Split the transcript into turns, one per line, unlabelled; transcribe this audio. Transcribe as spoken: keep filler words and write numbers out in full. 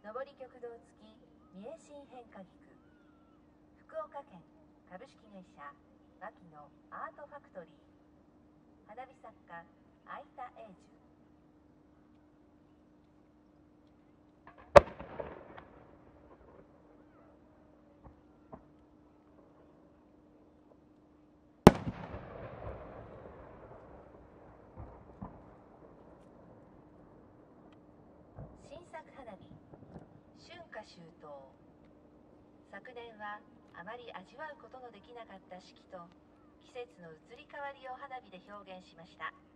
上り極道付き三重新変化菊、福岡県株式会社牧野アートファクトリー、花火作家相田英樹。新作花火春夏秋冬。昨年はあまり味わうことのできなかった四季と季節の移り変わりを花火で表現しました。